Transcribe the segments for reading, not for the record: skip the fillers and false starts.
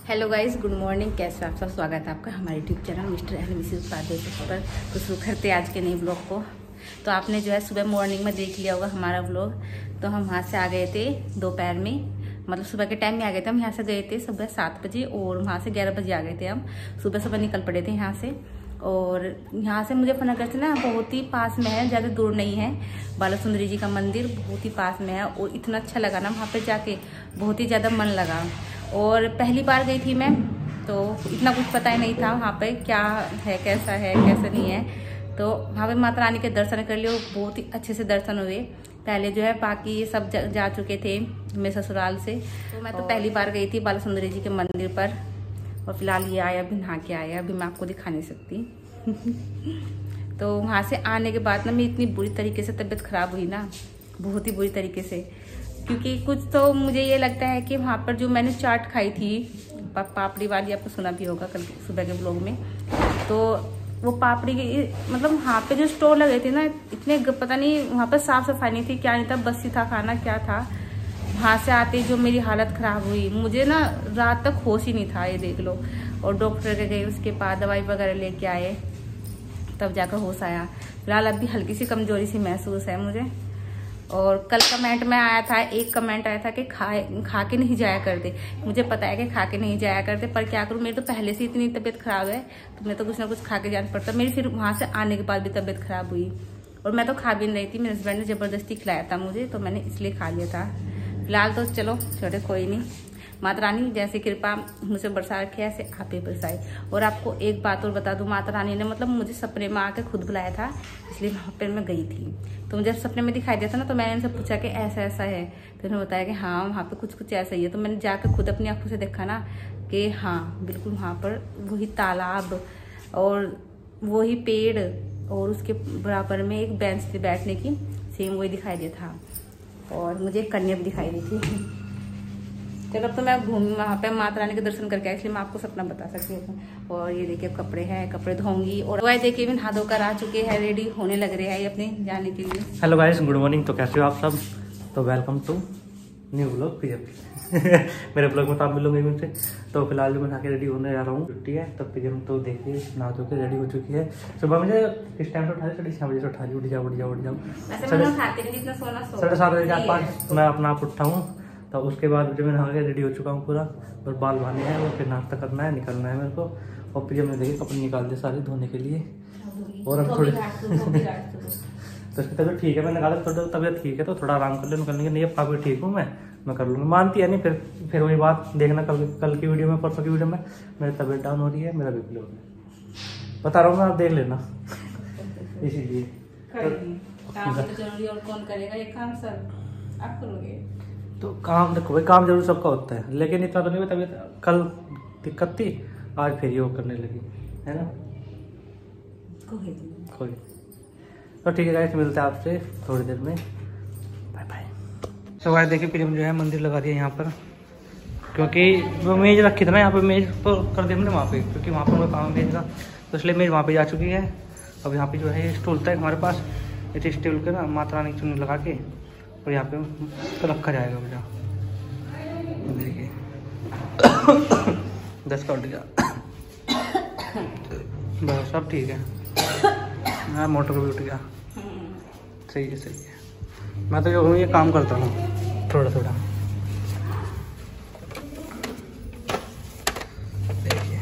Hello guys, good morning. कैसे आप सब? स्वागत है आपका हमारे YouTube channel mister and Mrs Upadhyay पर। तो शुरू करते आज के नए ब्लॉग को। तो आपने जो है सुबह मॉर्निंग में देख लिया होगा हमारा ब्लॉग। तो हम वहाँ से आ गए थे दोपहर में, मतलब सुबह के टाइम में आ गए थे। हम यहाँ से गए थे सुबह 7 बजे और वहाँ से 11 बजे आ गए थे। हम सुबह निकल पड़े थे यहाँ से। और यहाँ से मुजफ्फरनगर से ना बहुत ही पास में है, ज़्यादा दूर नहीं है। बाला सुंदरी जी का मंदिर बहुत ही पास में है और इतना अच्छा लगा ना वहाँ पे जाके, बहुत ही ज़्यादा मन लगा। और पहली बार गई थी मैं, तो इतना कुछ पता ही नहीं था वहाँ पे क्या है, कैसा नहीं है। तो वहाँ पे माता रानी के दर्शन कर लिए, बहुत ही अच्छे से दर्शन हुए। पहले जो है बाकी ये सब जा चुके थे मेरे ससुराल से। तो मैं तो पहली बार गई थी बाला सुंदरी जी के मंदिर पर। और फिलहाल ये आया, अभी नहा के आया, अभी मैं आपको दिखा नहीं सकती। तो वहाँ से आने के बाद ना मेरी इतनी बुरी तरीके से तबीयत खराब हुई ना, बहुत ही बुरी तरीके से। क्योंकि कुछ तो मुझे ये लगता है कि वहाँ पर जो मैंने चाट खाई थी पापड़ी वाली, आपको सुना भी होगा कल सुबह के ब्लॉग में। तो वो पापड़ी की मतलब वहाँ पे जो स्टोर लगे थे ना, इतने पता नहीं वहाँ पर साफ सफाई नहीं थी, क्या नहीं था, बसी था खाना क्या था। वहाँ से आते जो मेरी हालत खराब हुई, मुझे ना रात तक होश ही नहीं था, ये देख लो। और डॉक्टर के गए, उसके बाद दवाई वगैरह लेके आए, तब जाकर होश आया। फिलहाल अभी हल्की सी कमजोरी सी महसूस है मुझे। और कल कमेंट में आया था, एक कमेंट आया था कि खा के नहीं जाया करते। मुझे पता है कि खा के नहीं जाया करते, पर क्या करूँ, मेरी तो पहले से इतनी तबीयत खराब है, तो मैं तो कुछ ना कुछ खा के जाना पड़ता। मेरी फिर वहाँ से आने के बाद भी तबीयत खराब हुई और मैं तो खा भी नहीं रही थी। मेरे हस्बैंड ने जबरदस्ती खिलाया था मुझे, तो मैंने इसलिए खा लिया था। फिलहाल तो चलो छोटे, कोई नहीं। माता रानी जैसे कृपा मुझे बरसा रखी है, ऐसे आप ही बरसाए। और आपको एक बात और बता दूं, माता रानी ने मतलब मुझे सपने में आके खुद बुलाया था, इसलिए वहाँ पर मैं गई थी। तो मुझे सपने में दिखाई दिया था ना, तो मैंने उनसे पूछा कि ऐसा ऐसा है, तो उन्होंने बताया कि हाँ वहाँ पे कुछ कुछ ऐसा ही है। तो मैंने जाकर खुद अपनी आंखों से देखा ना कि हाँ बिल्कुल वहाँ पर वही तालाब और वही पेड़ और उसके बराबर में एक बेंच पे बैठने की सेम वही दिखाई दिया था। और मुझे एक कन्या भी दिखाई दी थी। चलो अब तो मैं घूम वहाँ पे माता रानी के दर्शन करके आई, इसलिए मैं आपको सपना बता सकती हूँ। और ये देखिए कपड़े हैं, कपड़े धोंगी। और वह देखिए भी नहा धोकर आ चुके हैं, रेडी होने लग रहे हैं अपने जाने के लिए। Hello guys, good morning. तो कैसे हो आप सब? तो वेलकम टू न्यू ब्लॉग फिर मेरे ब्लॉग में तो आप मिलोगे मुझसे। तो फिलहाल जो मैं नहा के रेडी होने जा रहा हूँ, छुट्टी है तब फिर हम तो देखिए नहा धो के रेडी हो चुकी है। सुबह मुझे किस टाइम से उठा 6:30 बजे से उठा ली, उठ जाओ 7:30 बजे के आसपास मैं अपना आप उठा हूँ। तो उसके बाद जब मैं नहा के रेडी हो चुका हूँ पूरा, और बाल बांधे हैं, और फिर नाश्ता करना है, निकलना है मेरे को। और फिर हमने देखिए कपड़े निकाल दिए सारे धोने के लिए। और हम थोड़ी तो उसकी तबीयत ठीक है, मैंने कहा थोड़ा तबीयत ठीक है तो थोड़ा आराम कर लो, निकलने के नहीं। अब काफी ठीक हूँ मैं कर लूँगा, मानती है नहीं। फिर वही बात देखना कल की वीडियो में, परसों की वीडियो में मेरी तबीयत डाउन हो रही है, मेरा बीपी लो है, बता रहा हूँ मैं, आप देख लेना। इसीलिए और कौन करेगा ये काम, सब आप करोगे। तो काम देखो भाई, काम जरूर सबका होता है, लेकिन इतना तो नहीं। तबीयत कल दिक्कत थी, आज फिर योग करने लगी है ना। कोई तो ठीक है गाइस, मिलते हैं आपसे थोड़ी देर में, बाय बाय। तो गाइस देखिए फिर हम जो है मंदिर लगा दिया यहाँ पर, क्योंकि वो मेज रखी थी ना यहाँ पे, मेज तो कर दिया हमने वहाँ पे, क्योंकि वहाँ पर वो काम मेज का, तो इसलिए मेज वहाँ पे जा चुकी है। अब यहाँ पे जो है स्टूल था हमारे पास, इस स्टूल के ना माता रानी की चुन्नी लगा के और यहाँ पे तो रखा जाएगा भैया। देखिए 10 का उठ गया, बस सब ठीक है। हाँ मोटर भी उठ गया, सही है। मैं तो जो हूँ ये काम करता हूँ थोड़ा थोड़ा। देखिए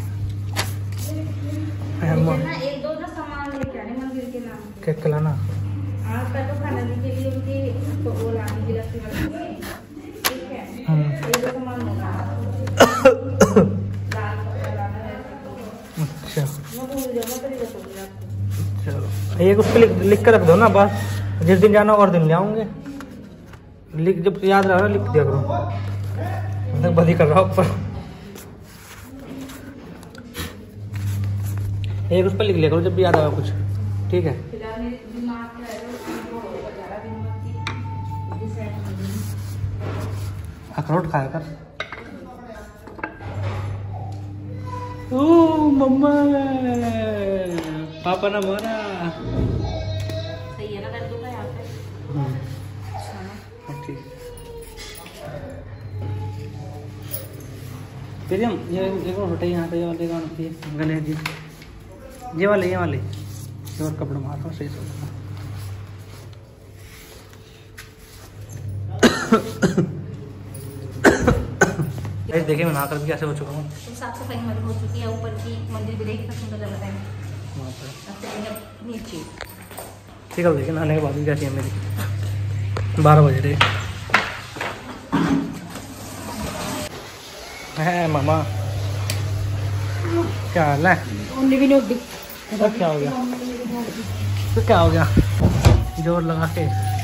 एक दो सामान लेके आने मंदिर के नाम क्या खिलाना, तो खाने के लिए उनकी वो लानी की रस्सी वाली, ठीक है। ये दो सामान होगा। अच्छा चलो, एक उस पर लिख के रख दो ना, बस जिस दिन जाना और दिन ले आऊंगे। लिख, जब याद रहा लिख दिया करो, बदी कर रहा हूँ ऊपर। एक उस पर लिख लिया करो जब भी याद आएगा कुछ, ठीक है। अखरोट खाया कर। ओ मम्मा, पापा ना मारा, सही है ना, कर दूंगा यहाँ पे। ठीक। फिर हम ये एक और यहाँ पे ये वाले गणेश जी, ये वाले और कपड़े मार रहा सही से। देखिए मैं नहाकर भी कैसे हो चुका हूँ। तो साफ सफाई हमारी हो चुकी है, ऊपर की मंदिर भी देखिए कितना सुंदर लग रहा है वहाँ पर नीचे। ठीक है देखिए नहाने के बाद भी कैसी है मेरी। 12 बज रहे हैं। मामा क्या हाल है? तो क्या हो गया? तो क्या हो गया? जोर लगा के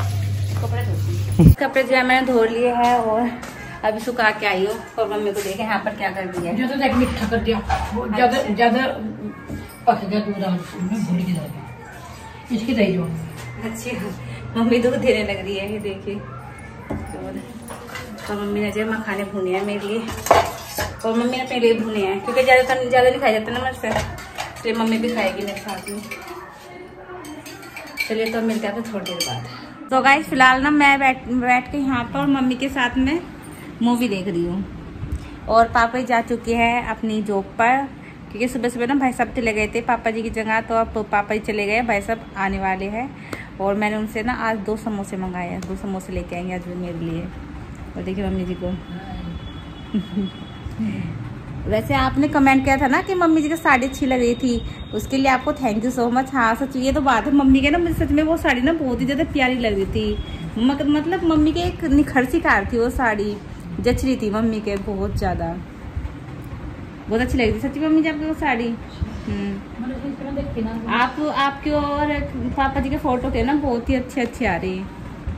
कपड़े जो है मैंने धो लिए हैं और अभी सुखा के आई हो। और मम्मी को देखे यहाँ पर क्या कर दिया है। ज्यादा मीठा कर दिया, ज्यादा पक गया दूध, भूल के इसकी दही जो। अच्छा मम्मी दूध देने लग रही है, ये देखिए। और मम्मी ने जो मखाने भुने हैं मेरे लिए, और मम्मी ने अपने लिए भुने हैं क्योंकि ज्यादा नहीं खाया जाता ना मुझसे, इसलिए मम्मी भी खाएगी मेरे साथ में। चलिए तो मिलते हैं थोड़ी देर बाद। तो गाइस फिलहाल ना मैं बैठ के यहाँ पर मम्मी के साथ में मूवी देख रही हूँ। और पापा जा चुके हैं अपनी जॉब पर, क्योंकि सुबह सुबह ना भाई साहब चले गए थे पापा जी की जगह, तो अब पापा जी चले गए, भाई साहब आने वाले हैं। और मैंने उनसे ना आज 2 समोसे मंगाए हैं, 2 समोसे लेके आएंगे आज मेरे लिए। और देखिए मम्मी जी को वैसे आपने कमेंट किया था ना कि मम्मी जी की साड़ी अच्छी लग रही थी, उसके लिए आपको थैंक यू सो मच। हाँ सच ये तो बात है, मम्मी के ना मुझे सच में वो साड़ी ना बहुत ही ज़्यादा प्यारी लग रही थी। मतलब मम्मी के एक निखर सी कार थी, वो साड़ी जच रही थी मम्मी के बहुत ज़्यादा, बहुत अच्छी लग रही थी सच्ची मम्मी जी आपकी वो साड़ी। आपके और पापा जी के फोटो थे ना बहुत ही अच्छे आ रही।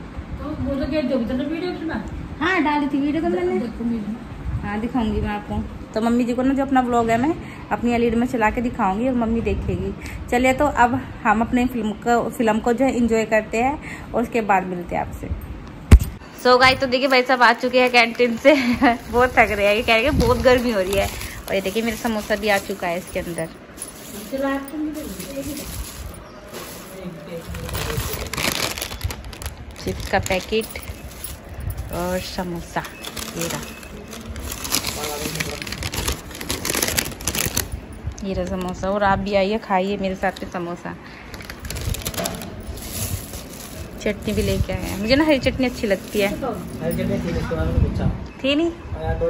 हाँ डाली थी वीडियो तो मैंने, हाँ दिखाऊंगी मैं आपको। तो मम्मी जी को ना जो अपना व्लॉग है मैं अपनी एलईडी में चला के दिखाऊंगी और मम्मी देखेगी। चलिए तो अब हम अपने फिल्म को जो है इंजॉय करते हैं और उसके बाद मिलते हैं आपसे। सो गाइस तो देखिए भाई साहब आ चुके हैं कैंटीन से बहुत थक रहे हैं, ये कह रहे हैं बहुत गर्मी हो रही है। और ये देखिए मेरा समोसा भी आ चुका है इसके अंदर। चिप्स का पैकेट और समोसा, ये रहा समोसा। और आप भी आइए खाइए मेरे साथ में समोसा। चटनी भी लेके आए हैं, मुझे ना हरी चटनी अच्छी लगती है। थी नहीं,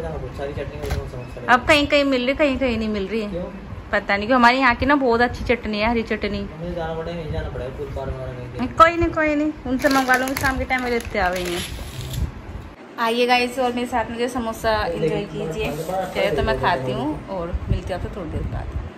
अब कहीं कहीं मिल रही, कहीं कहीं नहीं मिल रही है, पता नहीं क्यों। हमारे यहाँ की ना बहुत अच्छी चटनी है, हरी चटनी। कोई नहीं उनसे मंगवा लूँगी, शाम के टाइम में लेते आ गई हैं। आइए गाइस और मेरे साथ में जो समोसा एंजॉय कीजिए। चलिए तो मैं खाती हूँ और मिलती हूँ आपसे थोड़ी देर बाद।